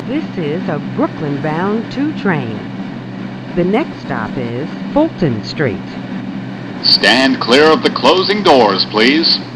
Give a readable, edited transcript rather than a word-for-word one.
This is a Brooklyn-bound 2 train. The next stop is Fulton Street. Stand clear of the closing doors, please.